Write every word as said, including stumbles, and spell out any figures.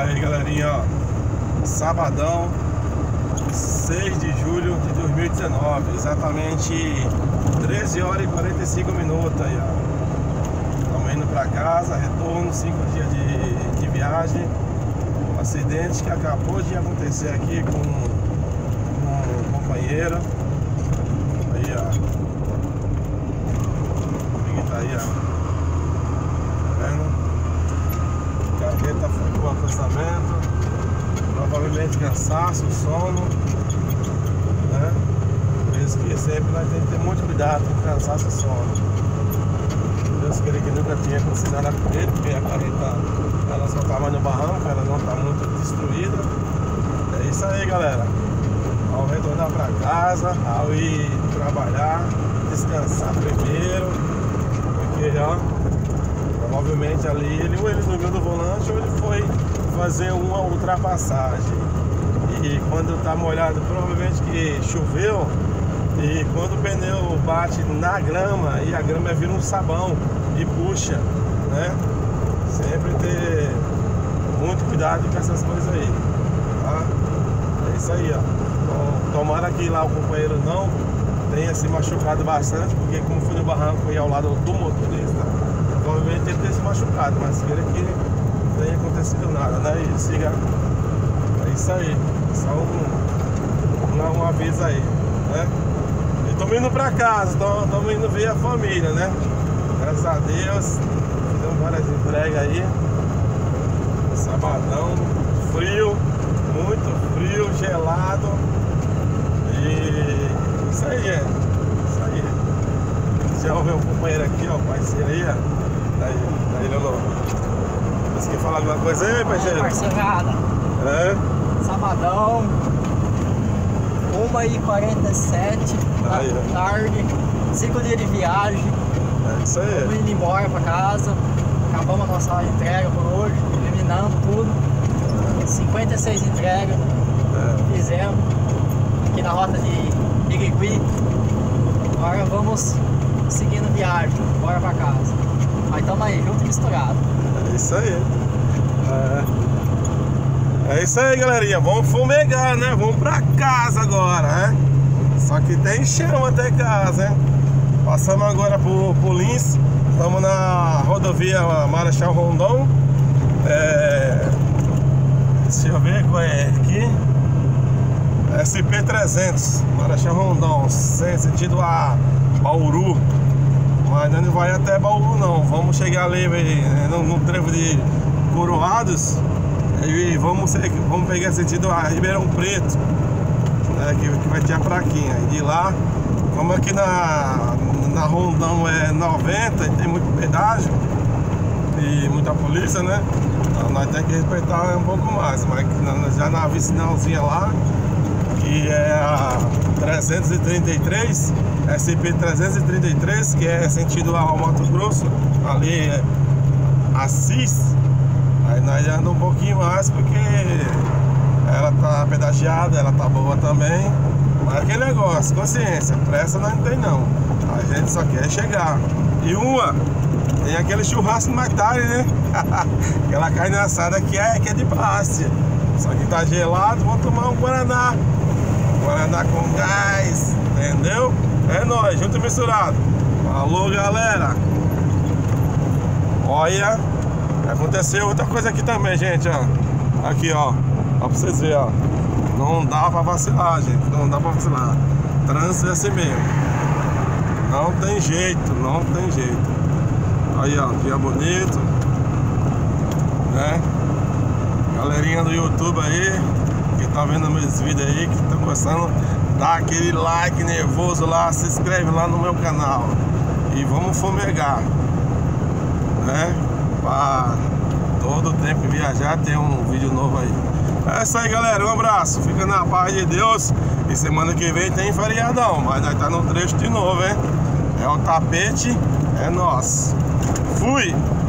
Aí galerinha, ó, sabadão, seis de julho de dois mil e dezenove, exatamente treze horas e quarenta e cinco minutos aí, ó. Estamos indo pra casa, retorno, cinco dias de, de viagem. Um acidente que acabou de acontecer aqui com, com um companheiro. Aí, ó. Tá aí, ó. Tá vendo? Gaveta foi com acostamento. Provavelmente cansaço, sono, né? Por isso que sempre nós temos que ter muito cuidado com cansaço e sono. Deus queria que nunca tinha acontecido nada com ele, porque a carreta ela só estava no barranco, ela não está muito destruída. É isso aí, galera. Ao retornar para casa, ao ir trabalhar, descansar primeiro, porque ó, provavelmente ali ele ou ele dormiu no volante ou ele foi fazer uma ultrapassagem. E quando tá molhado, provavelmente que choveu, e quando o pneu bate na grama e a grama vira um sabão e puxa, né? Sempre ter muito cuidado com essas coisas aí, tá? É isso aí, ó. Então, tomara que lá o companheiro não tenha se machucado bastante, porque como foi no barranco e ao lado do motorista, provavelmente ele tenha se machucado, mas queira que não tenha acontecido nada, né? E siga. É isso aí. Só um, um, um aviso aí, né? E estamos indo pra casa, estamos indo ver a família, né? Graças a Deus. Fizemos várias entregas aí. Sabadão, frio, muito frio, gelado. E isso aí, é. Isso aí. Já ouviu um companheiro aqui, ó, parceiro aí, ó. Daí, daí, Lolo. Você quer falar alguma coisa aí, parceiro? Parceirada. É? Sabadão, uma e quarenta e sete da Aí, tarde, cinco dias de viagem. É isso aí. Estamos indo embora para casa. Acabamos a nossa entrega por hoje, eliminando tudo. cinquenta e seis entregas É. fizemos aqui na rota de Irigui. Agora vamos seguindo viagem, bora para casa. Aí estamos aí, junto e misturado. É isso aí. É. É isso aí, galerinha. Vamos fumegar, né? Vamos pra casa agora, né? Só que tem chama até casa, hein? Passamos agora por, por Lins. Estamos na rodovia Marechal Rondon. É... Deixa eu ver qual é aqui. S P trezentos, Marechal Rondon, sentido a Bauru. Mas não vai até Bauru não. Vamos chegar ali no, no trevo de Coroados. E vamos, vamos pegar sentido a Ribeirão Preto, né, que, que vai ter a praquinha. E de lá, como aqui na, na Rondão é noventa e tem muito pedágio e muita polícia, né? Então nós temos que respeitar um pouco mais. Mas já na vicinalzinha lá, que é a trezentos e trinta e três, S P trezentos e trinta e três, que é sentido ao Mato Grosso, ali é Assis. Aí nós já andamos um pouquinho mais porque ela tá pedagiada, ela tá boa também. Mas aquele negócio, consciência, pressa nós não tem não. A gente só quer chegar. E uma, tem aquele churrasco mais tarde, né? Aquela carne assada que é, que é de plástico. Só que tá gelado, vamos tomar um Guaraná. Guaraná com gás, entendeu? É nóis, junto e misturado. Falou, galera. Olha. Aconteceu outra coisa aqui também, gente, ó. Aqui, ó. Ó pra vocês verem, ó. Não dá pra vacilar, gente. Não dá pra vacilar. Trânsito é assim mesmo. Não tem jeito, não tem jeito. Aí, ó. Dia bonito. Né? Galerinha do YouTube aí, que tá vendo meus vídeos aí, que tá gostando, dá aquele like nervoso lá, se inscreve lá no meu canal. E vamos fumegar, né? Pra todo tempo que viajar tem um vídeo novo aí. É isso aí, galera, um abraço, fica na paz de Deus. E semana que vem tem feriadão, mas nós tá no trecho de novo, hein? É o tapete, é nosso. Fui!